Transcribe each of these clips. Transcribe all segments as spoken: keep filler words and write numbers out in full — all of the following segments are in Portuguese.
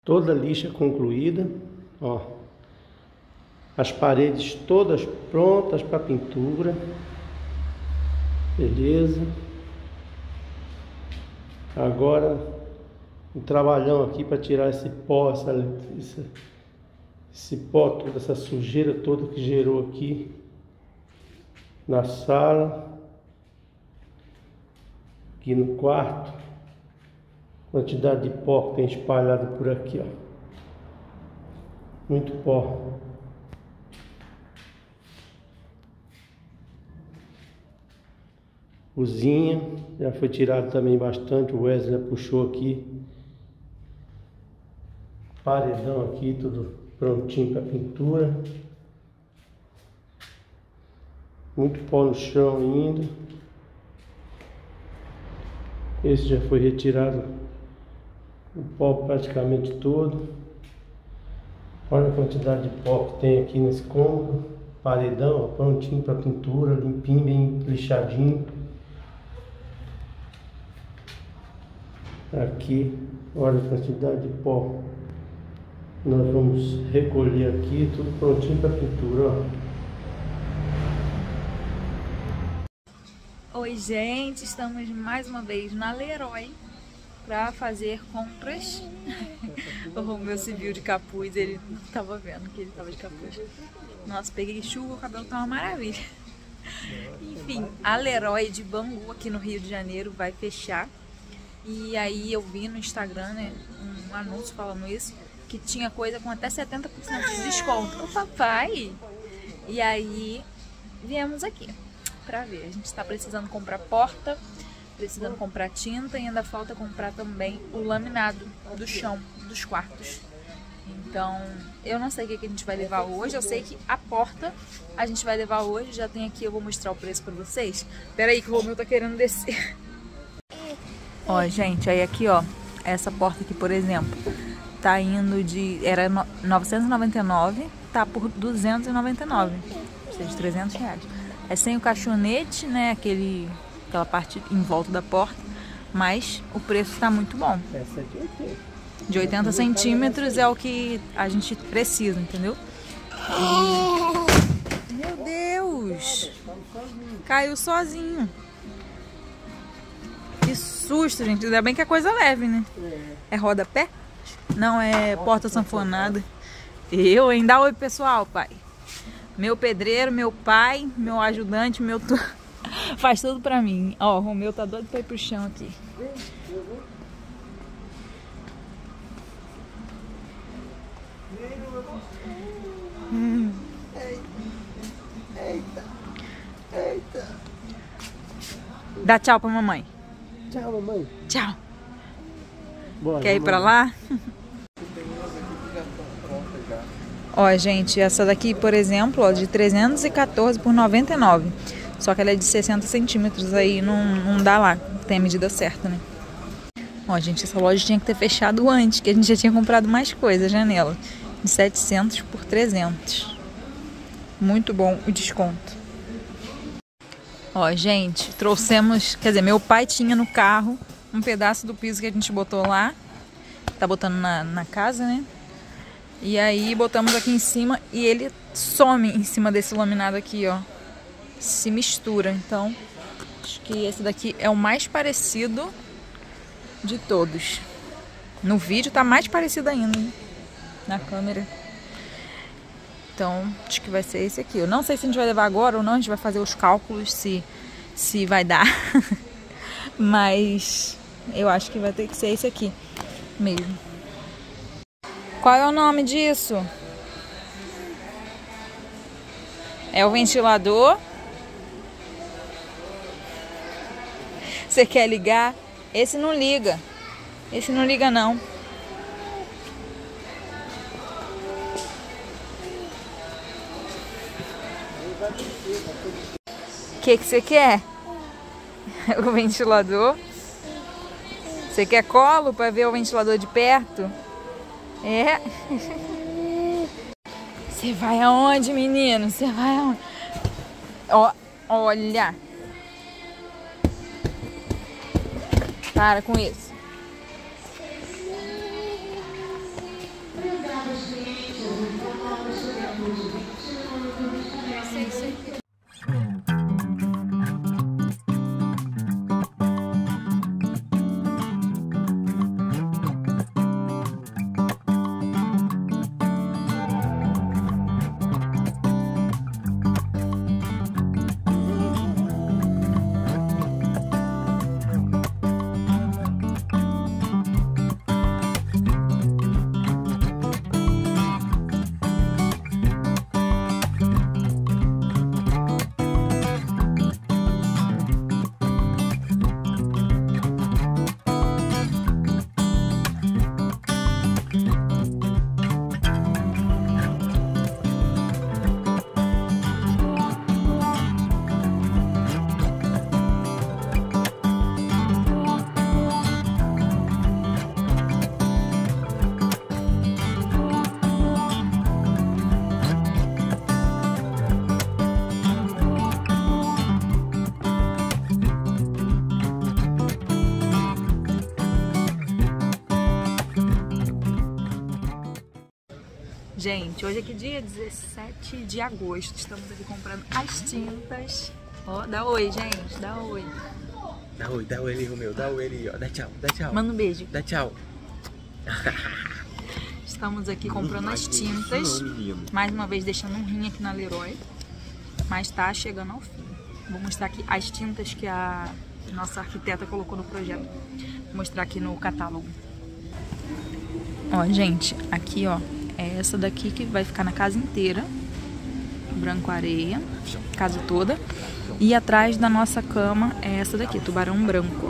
Toda a lixa concluída, ó. As paredes todas prontas para pintura. Beleza. Agora um trabalhão aqui para tirar esse pó, essa, esse, esse pó, toda essa sujeira toda que gerou aqui na sala, aqui no quarto. Quantidade de pó que tem espalhado por aqui, ó. Muito pó. Cozinha, já foi tirado também bastante, o Wesley puxou aqui. Paredão aqui, tudo prontinho para pintura. Muito pó no chão ainda. Esse já foi retirado o pó praticamente todo. Olha a quantidade de pó que tem aqui nesse cômodo. Paredão, ó, prontinho para pintura, limpinho, bem lixadinho. Aqui, olha a quantidade de pó. Nós vamos recolher aqui, tudo prontinho para pintura, ó. Oi gente, estamos mais uma vez na Leroy para fazer compras. O Romeu se viu de capuz, ele não estava vendo que ele estava de capuz. Nossa, peguei chuva, o cabelo tá uma maravilha. Enfim, a Leroy de Bangu aqui no Rio de Janeiro vai fechar. E aí eu vi no Instagram, né, um anúncio falando isso, que tinha coisa com até setenta por cento de desconto. O papai! E aí viemos aqui pra ver. A gente tá precisando comprar porta, precisando comprar tinta e ainda falta comprar também o laminado do chão dos quartos. Então, eu não sei o que a gente vai levar hoje. Eu sei que a porta a gente vai levar hoje. Já tem aqui, eu vou mostrar o preço pra vocês. Pera aí que o Romeu tá querendo descer. Ó, gente, aí aqui, ó, essa porta aqui, por exemplo, tá indo de... Era novecentos e noventa e nove, tá por duzentos e noventa e nove, ou seja, trezentos reais. É sem o caixonete, né, aquele, aquela parte em volta da porta, mas o preço tá muito bom. Essa é de oitenta. De oitenta centímetros é o que a gente precisa, entendeu? E... Meu Deus! Caiu sozinho. Que susto, gente. Ainda bem que é coisa leve, né? É rodapé? Não, é porta sanfonada. Eu, hein? Dá oi, pessoal, pai. Meu pedreiro, meu pai, meu ajudante, meu... Tu... Faz tudo pra mim. Ó, o Romeu tá doido pra ir pro chão aqui. Hum. Eita, eita. Dá tchau pra mamãe. Tchau, mamãe. Tchau. Bora, quer ir mamãe. pra lá? Ó, gente, essa daqui, por exemplo, ó, de trezentos e quatorze por noventa e nove. Só que ela é de sessenta centímetros, aí não, não dá lá. Tem a medida certa, né? Ó, gente, essa loja tinha que ter fechado antes, que a gente já tinha comprado mais coisa, janela. De setecentos por trezentos. Muito bom o desconto. Ó, gente, trouxemos... Quer dizer, meu pai tinha no carro um pedaço do piso que a gente botou lá. Tá botando na, na casa, né? E aí botamos aqui em cima e ele some em cima desse laminado aqui, ó. Se mistura. Então, acho que esse daqui é o mais parecido de todos. No vídeo tá mais parecido ainda, né? Na câmera. Então, acho que vai ser esse aqui. Eu não sei se a gente vai levar agora ou não. A gente vai fazer os cálculos se, se vai dar. Mas eu acho que vai ter que ser esse aqui mesmo. Qual é o nome disso? É o ventilador. Você quer ligar? Esse não liga. Esse não liga, não. O que que você quer? O ventilador? Você quer colo para ver o ventilador de perto? É. Você vai aonde, menino? Você vai aonde? Ó, olha. Para com isso. Gente, hoje é que dia? dezessete de agosto. Estamos aqui comprando as tintas. Ó, dá oi, gente. Dá oi. Dá oi, dá oi ali, Romeu. Dá oi ali, ó. Dá tchau, dá tchau. Manda um beijo. Dá tchau. Estamos aqui comprando as tintas. Mais uma vez deixando um rim aqui na Leroy. Mas tá chegando ao fim. Vou mostrar aqui as tintas que a nossa arquiteta colocou no projeto. Vou mostrar aqui no catálogo. Ó, gente, aqui ó, é essa daqui que vai ficar na casa inteira. Branco areia, casa toda. E atrás da nossa cama é essa daqui, tubarão branco, ó.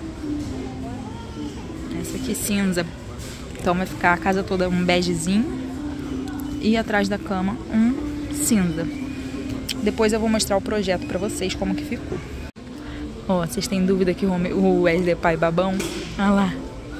Essa aqui cinza. Então vai ficar a casa toda um begezinho. E atrás da cama um cinza. Depois eu vou mostrar o projeto pra vocês, como que ficou. Ó, vocês têm dúvida que o Wesley é pai babão? Olha lá.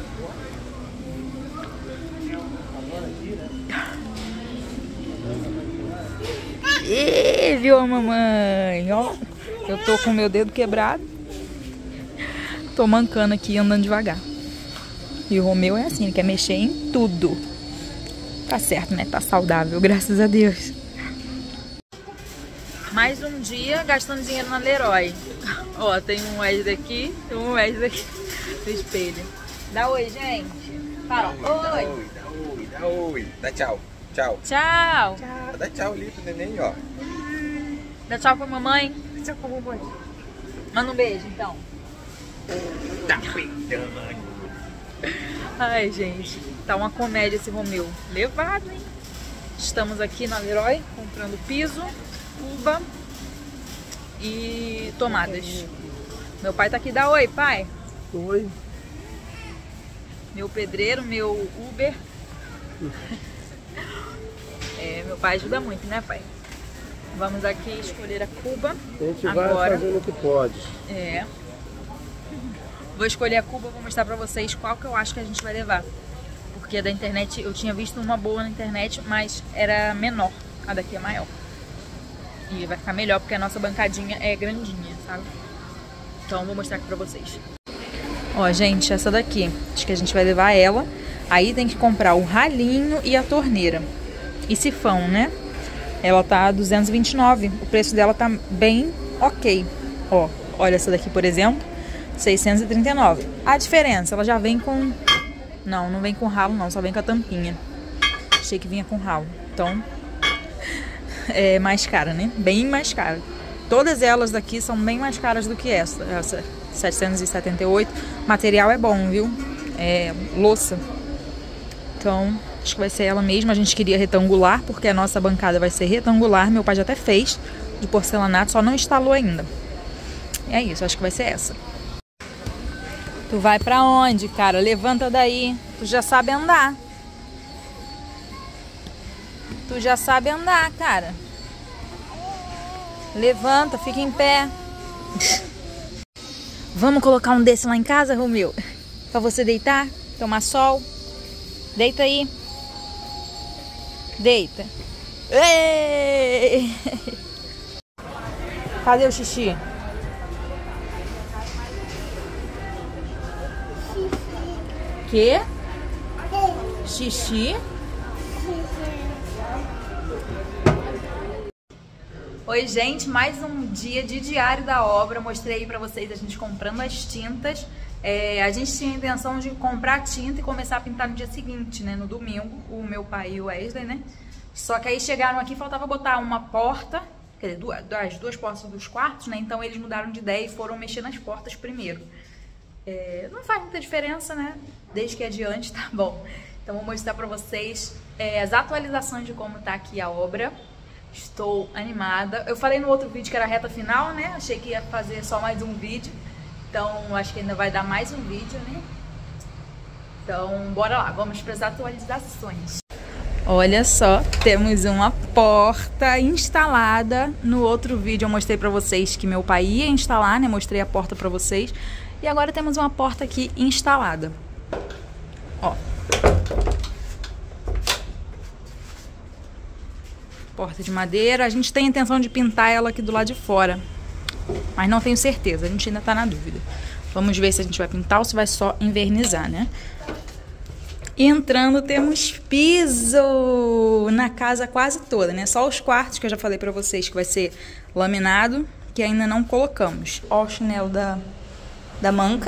Ih, viu a mamãe? Ó, eu tô com meu dedo quebrado. Tô mancando aqui, andando devagar. E o Romeu é assim, ele quer mexer em tudo. Tá certo, né? Tá saudável, graças a Deus. Mais um dia gastando dinheiro na Leroy. Ó, tem um Wesley aqui e um Wesley aqui no espelho. Dá oi, gente. Fala, oi. Dá oi, dá oi, dá oi. Dá tchau, tchau. Tchau. Tchau. Dá tchau ali pro neném, ó. Dá tchau pra mamãe. Dá tchau pra mamãe. Manda um beijo, então. Tá cuidando. Ai, gente. Tá uma comédia esse Romeu. Levado, hein? Estamos aqui na Leroy comprando piso, cuba e tomadas. Meu pai tá aqui. Dá oi, pai. Oi. Meu pedreiro, meu Uber. É, meu pai ajuda muito, né, pai? Vamos aqui escolher a cuba. A gente agora. vai fazendo o que pode. É. Vou escolher a cuba, vou mostrar pra vocês qual que eu acho que a gente vai levar. Porque a da internet, eu tinha visto uma boa na internet, mas era menor. A daqui é maior. E vai ficar melhor porque a nossa bancadinha é grandinha, sabe? Então vou mostrar aqui pra vocês. Ó, gente, essa daqui. Acho que a gente vai levar ela. Aí tem que comprar o ralinho e a torneira. E sifão, né? Ela tá duzentos e vinte e nove. O preço dela tá bem ok. Ó, olha essa daqui, por exemplo. seiscentos e trinta e nove. A diferença, ela já vem com... Não, não vem com ralo não, só vem com a tampinha. Achei que vinha com ralo. Então, é mais cara, né? Bem mais cara. Todas elas daqui são bem mais caras do que essa. Essa setecentos e setenta e oito. O material é bom, viu? É louça. Então, acho que vai ser ela mesma. A gente queria retangular, porque a nossa bancada vai ser retangular. Meu pai já até fez de porcelanato, só não instalou ainda. E é isso, acho que vai ser essa. Tu vai pra onde, cara? Levanta daí. Tu já sabe andar. Tu já sabe andar, cara. Levanta, fica em pé. Vamos colocar um desse lá em casa, Romeu? Pra você deitar, tomar sol. Deita aí. Deita. Ei! Cadê o xixi? Que? Xixi? Oi, gente, mais um dia de diário da obra. Mostrei aí pra vocês a gente comprando as tintas. É, a gente tinha a intenção de comprar tinta e começar a pintar no dia seguinte, né? No domingo, o meu pai e o Wesley, né? Só que aí chegaram aqui, faltava botar uma porta, quer dizer, duas, as duas portas dos quartos, né? Então eles mudaram de ideia e foram mexer nas portas primeiro. É, não faz muita diferença, né? Desde que adiante, tá bom. Então vou mostrar pra vocês é, as atualizações de como tá aqui a obra. Estou animada. Eu falei no outro vídeo que era a reta final, né? Achei que ia fazer só mais um vídeo. Então acho que ainda vai dar mais um vídeo, né? Então bora lá, vamos para as atualizações. Olha só, temos uma porta instalada. No outro vídeo eu mostrei pra vocês que meu pai ia instalar, né? Mostrei a porta pra vocês. E agora temos uma porta aqui instalada. Ó. Porta de madeira. A gente tem a intenção de pintar ela aqui do lado de fora. Mas não tenho certeza, a gente ainda tá na dúvida. Vamos ver se a gente vai pintar ou se vai só envernizar, né? E entrando temos piso na casa quase toda, né? Só os quartos que eu já falei pra vocês que vai ser laminado, que ainda não colocamos. Ó o chinelo da, da manca.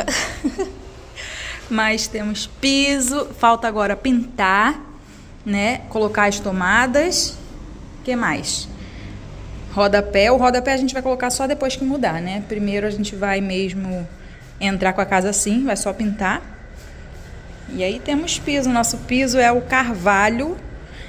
Mas temos piso, falta agora pintar, né? Colocar as tomadas. O que mais? Rodapé. O rodapé a gente vai colocar só depois que mudar, né? Primeiro a gente vai mesmo entrar com a casa assim, vai só pintar. E aí temos piso. Nosso piso é o carvalho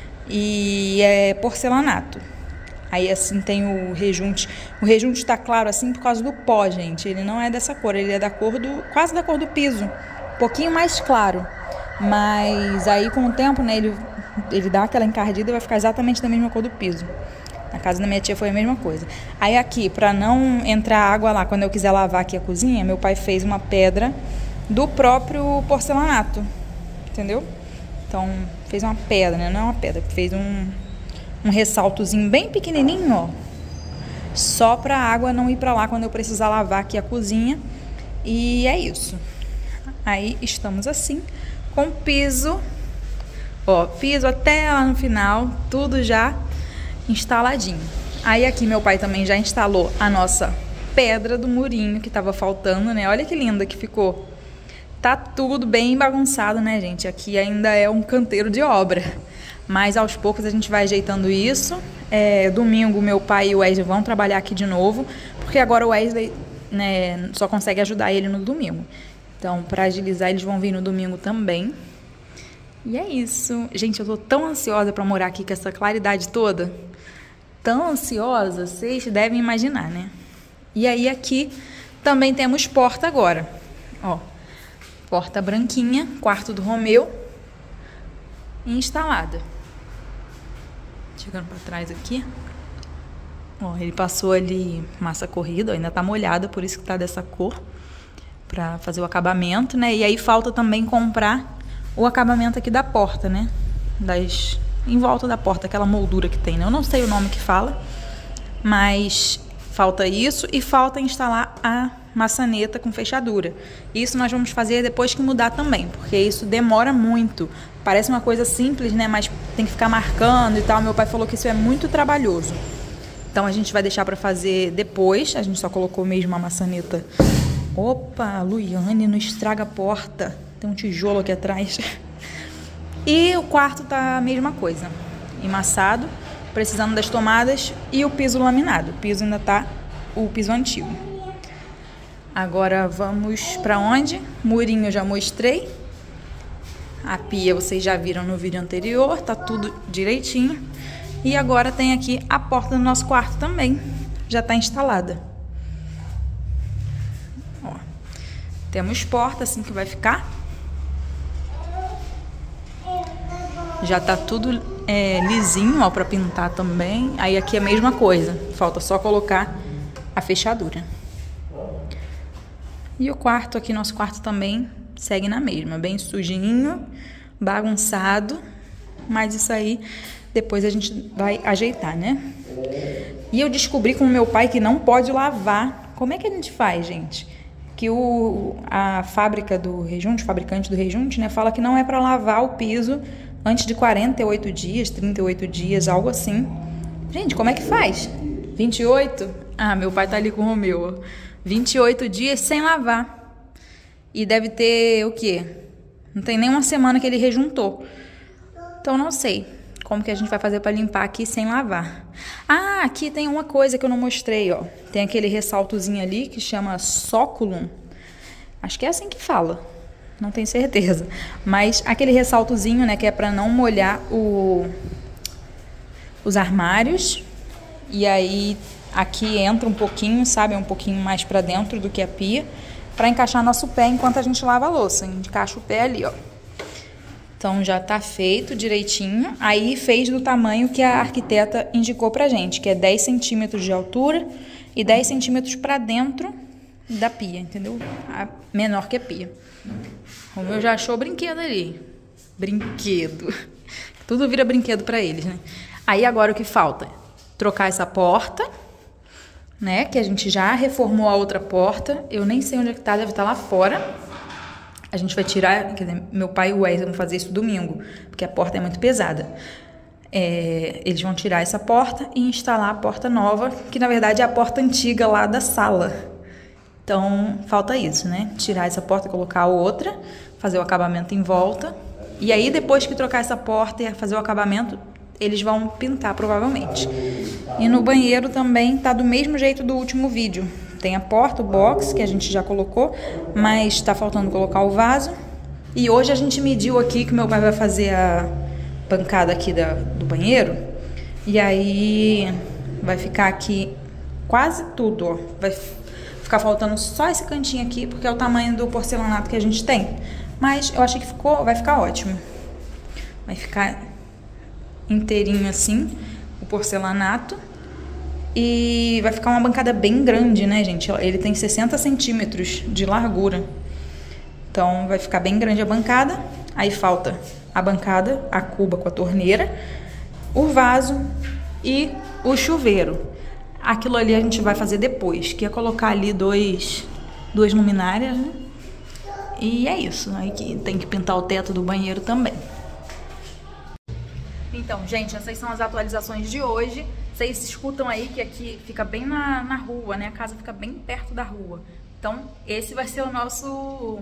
e é porcelanato. Aí assim tem o rejunte. O rejunte tá claro assim por causa do pó, gente. Ele não é dessa cor, ele é da cor do, quase da cor do piso. Um pouquinho mais claro. Mas aí com o tempo, né, ele, ele dá aquela encardida e vai ficar exatamente da mesma cor do piso. Na casa da minha tia foi a mesma coisa. Aí aqui, pra não entrar água lá, quando eu quiser lavar aqui a cozinha, meu pai fez uma pedra do próprio porcelanato, entendeu? Então, fez uma pedra, né? Não é uma pedra, fez um, um ressaltozinho bem pequenininho, ó. Só pra água não ir pra lá quando eu precisar lavar aqui a cozinha. E é isso. Aí, estamos assim, com piso. Ó, piso até lá no final, tudo já instaladinho. Aí aqui meu pai também já instalou a nossa pedra do murinho que tava faltando, né? Olha que linda que ficou. Tá tudo bem bagunçado, né, gente? Aqui ainda é um canteiro de obra. Mas aos poucos a gente vai ajeitando isso. É, domingo meu pai e o Wesley vão trabalhar aqui de novo. Porque agora o Wesley, né, só consegue ajudar ele no domingo. Então, para agilizar, eles vão vir no domingo também. E é isso. Gente, eu tô tão ansiosa para morar aqui com essa claridade toda. Tão ansiosa, vocês devem imaginar, né? E aí aqui também temos porta agora. Ó. Porta branquinha, quarto do Romeu, instalada. Chegando para trás aqui. Ó, ele passou ali massa corrida, ainda tá molhada, por isso que tá dessa cor. Para fazer o acabamento, né? E aí falta também comprar o acabamento aqui da porta, né? Das, em volta da porta, aquela moldura que tem, né? Eu não sei o nome que fala, mas falta isso e falta instalar a maçaneta com fechadura. Isso nós vamos fazer depois que mudar também, porque isso demora muito. Parece uma coisa simples, né? Mas tem que ficar marcando e tal. Meu pai falou que isso é muito trabalhoso. Então a gente vai deixar para fazer depois. A gente só colocou mesmo a maçaneta. Opa, Luiane, não estraga a porta. Tem um tijolo aqui atrás. E o quarto tá a mesma coisa. Embaçado, precisando das tomadas e o piso laminado. O piso ainda tá o piso antigo. Agora vamos para onde? Murinho eu já mostrei. A pia vocês já viram no vídeo anterior, tá tudo direitinho. E agora tem aqui a porta do nosso quarto também. Já tá instalada. Ó, temos porta assim que vai ficar. Já tá tudo é, lisinho, ó, para pintar também. Aí aqui é a mesma coisa. Falta só colocar a fechadura. E o quarto aqui, nosso quarto também segue na mesma. Bem sujinho, bagunçado. Mas isso aí depois a gente vai ajeitar, né? E eu descobri com o meu pai que não pode lavar. Como é que a gente faz, gente? Que o, a fábrica do rejunte, o fabricante do rejunte, né, fala que não é para lavar o piso antes de quarenta e oito dias, trinta e oito dias, algo assim. Gente, como é que faz? vinte e oito? Ah, meu pai tá ali com o Romeu, ó. vinte e oito dias sem lavar. E deve ter o quê? Não tem nem uma semana que ele rejuntou. Então não sei como que a gente vai fazer para limpar aqui sem lavar. Ah, aqui tem uma coisa que eu não mostrei, ó. Tem aquele ressaltozinho ali que chama sóculum. Acho que é assim que fala. Não tenho certeza. Mas aquele ressaltozinho, né, que é para não molhar o, os armários. E aí aqui entra um pouquinho, sabe? Um pouquinho mais para dentro do que a pia. Para encaixar nosso pé enquanto a gente lava a louça. A gente encaixa o pé ali, ó. Então já tá feito direitinho. Aí fez do tamanho que a arquiteta indicou pra gente, que é dez centímetros de altura e dez centímetros pra dentro da pia, entendeu? A menor que a pia. O meu já achou brinquedo ali. Brinquedo. Tudo vira brinquedo pra eles, né? Aí agora o que falta? Trocar essa porta, né? Que a gente já reformou a outra porta. Eu nem sei onde é que tá, deve estar lá fora. A gente vai tirar, quer dizer, meu pai e o Wesley vão fazer isso domingo, porque a porta é muito pesada. É, eles vão tirar essa porta e instalar a porta nova, que na verdade é a porta antiga lá da sala. Então, falta isso, né? Tirar essa porta e colocar outra, fazer o acabamento em volta. E aí, depois que trocar essa porta e fazer o acabamento, eles vão pintar, provavelmente. E no banheiro também tá do mesmo jeito do último vídeo. Tem a porta, o box, que a gente já colocou, mas tá faltando colocar o vaso. E hoje a gente mediu aqui, que meu pai vai fazer a bancada aqui da, do banheiro. E aí, vai ficar aqui quase tudo, ó. Vai ficar faltando só esse cantinho aqui, porque é o tamanho do porcelanato que a gente tem. Mas eu achei que ficou, vai ficar ótimo. Vai ficar inteirinho assim, o porcelanato. E vai ficar uma bancada bem grande, né, gente? Ele tem sessenta centímetros de largura. Então, vai ficar bem grande a bancada. Aí falta a bancada, a cuba com a torneira, o vaso e o chuveiro. Aquilo ali a gente vai fazer depois, que é colocar ali dois, duas luminárias, né? E é isso. Aí que tem que pintar o teto do banheiro também. Então, gente, essas são as atualizações de hoje. Vocês escutam aí que aqui fica bem na, na rua, né? A casa fica bem perto da rua. Então, esse vai ser o nosso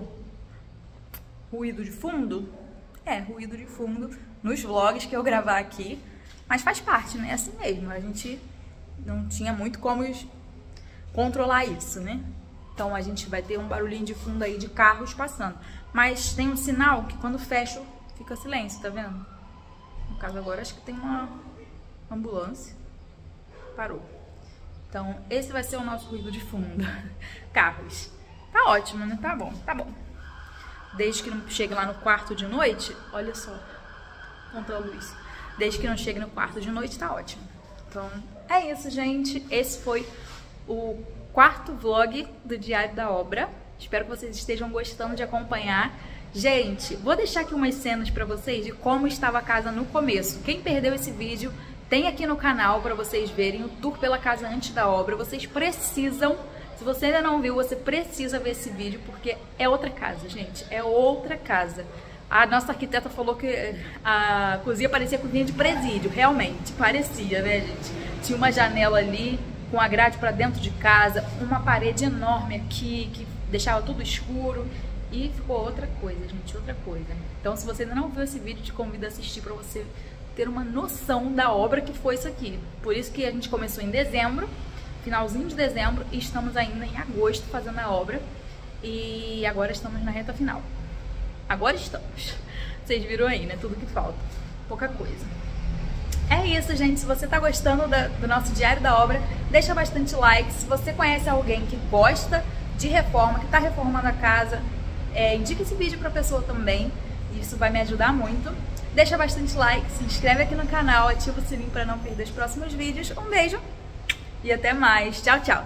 ruído de fundo. É, ruído de fundo nos vlogs que eu gravar aqui. Mas faz parte, né? É assim mesmo. A gente não tinha muito como controlar isso, né? Então a gente vai ter um barulhinho de fundo aí de carros passando. Mas tem um sinal que quando fecha fica silêncio, tá vendo? No caso agora acho que tem uma ambulância. Parou. Então esse vai ser o nosso ruído de fundo. Carros. Tá ótimo, né? Tá bom, tá bom. Desde que não chegue lá no quarto de noite, olha só. Contra a luz. Desde que não chegue no quarto de noite, tá ótimo. Então, é isso, gente. Esse foi o quarto vlog do Diário da Obra. Espero que vocês estejam gostando de acompanhar. Gente, vou deixar aqui umas cenas pra vocês de como estava a casa no começo. Quem perdeu esse vídeo, tem aqui no canal pra vocês verem o tour pela casa antes da obra. Vocês precisam, se você ainda não viu, você precisa ver esse vídeo, porque é outra casa, gente. É outra casa. A nossa arquiteta falou que a cozinha parecia cozinha de presídio. Realmente, parecia, né, gente? Tinha uma janela ali, com a grade pra dentro de casa, uma parede enorme aqui, que deixava tudo escuro. E ficou outra coisa, gente, outra coisa. Então, se você ainda não viu esse vídeo, te convido a assistir pra você ter uma noção da obra que foi isso aqui. Por isso que a gente começou em dezembro, finalzinho de dezembro, e estamos ainda em agosto fazendo a obra. E agora estamos na reta final. Agora estamos. Vocês viram aí, né? Tudo que falta. Pouca coisa. É isso, gente. Se você tá gostando da, do nosso Diário da Obra, deixa bastante like. Se você conhece alguém que gosta de reforma, que tá reformando a casa, é, indica esse vídeo pra pessoa também. Isso vai me ajudar muito. Deixa bastante like, se inscreve aqui no canal, ativa o sininho pra não perder os próximos vídeos. Um beijo e até mais. Tchau, tchau.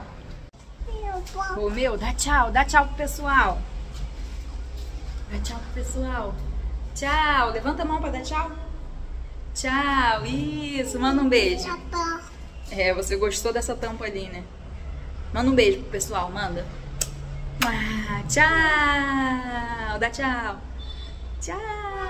Ô, meu, dá tchau. Dá tchau pro pessoal. Dá tchau pro pessoal. Tchau. Levanta a mão pra dar tchau. Tchau. Isso. Manda um beijo. É, você gostou dessa tampa ali, né? Manda um beijo pro pessoal. Manda. Ah, tchau. Dá tchau. Tchau.